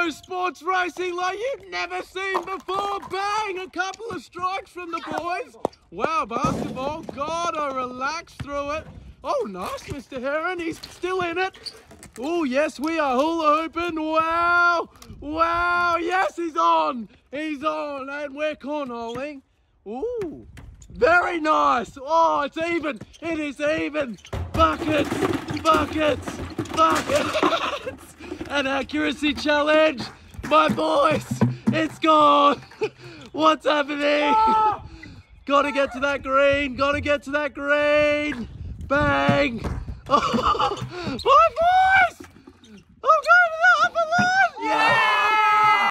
go. Sports racing like you've never seen before. Bang! A couple of strikes from the boys. Wow, basketball. Gotta relax through it. Oh, nice, Mr. Heron. He's still in it. Oh, yes, we are hula hooping. Wow. Wow. Yes, he's on. He's on. And we're cornholing. Ooh. Very nice. Oh, it's even. It is even. Buckets. Buckets. Buckets. An accuracy challenge. My voice. It's gone. What's happening? Gotta get to that green. Gotta get to that green. Bang. Oh, my voice. I'm going to the upper line. Yeah.